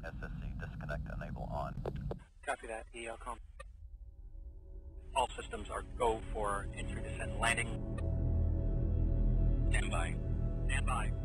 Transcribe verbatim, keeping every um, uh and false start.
S S C disconnect enable on. Copy that, E L com. All systems are go for entry, descent, landing. Stand by. Stand by.